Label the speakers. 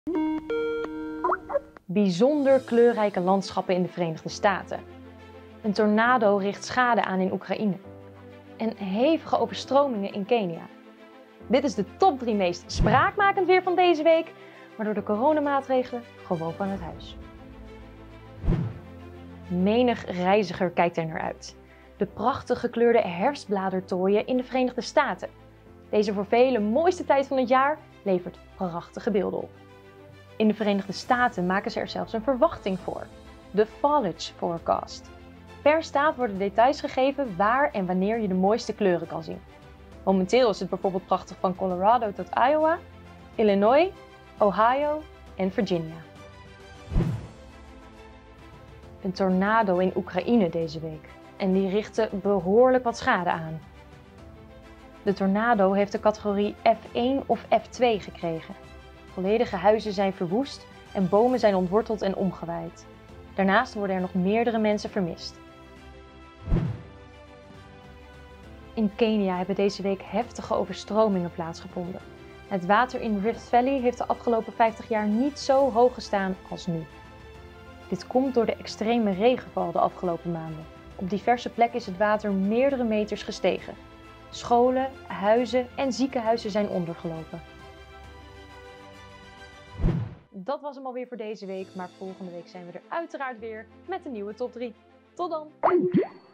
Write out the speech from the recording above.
Speaker 1: Bijzonder kleurrijke landschappen in de Verenigde Staten. Een tornado richt schade aan in Oekraïne. En hevige overstromingen in Kenia. Dit is de top 3 meest spraakmakend weer van deze week, maar door de coronamaatregelen gewoon van het huis. Menig reiziger kijkt er naar uit. De prachtig gekleurde herfstbladertooien in de Verenigde Staten. Deze voor velen mooiste tijd van het jaar levert prachtige beelden op. In de Verenigde Staten maken ze er zelfs een verwachting voor. De Foliage Forecast. Per staat worden details gegeven waar en wanneer je de mooiste kleuren kan zien. Momenteel is het bijvoorbeeld prachtig van Colorado tot Iowa, Illinois, Ohio en Virginia. Een tornado in Oekraïne deze week. En die richtte behoorlijk wat schade aan. De tornado heeft de categorie F1 of F2 gekregen. Volledige huizen zijn verwoest en bomen zijn ontworteld en omgewaaid. Daarnaast worden er nog meerdere mensen vermist. In Kenia hebben deze week heftige overstromingen plaatsgevonden. Het water in Rift Valley heeft de afgelopen 50 jaar niet zo hoog gestaan als nu. Dit komt door de extreme regenval de afgelopen maanden. Op diverse plekken is het water meerdere meters gestegen. Scholen, huizen en ziekenhuizen zijn ondergelopen. Dat was hem alweer voor deze week, maar volgende week zijn we er uiteraard weer met een nieuwe top 3. Tot dan!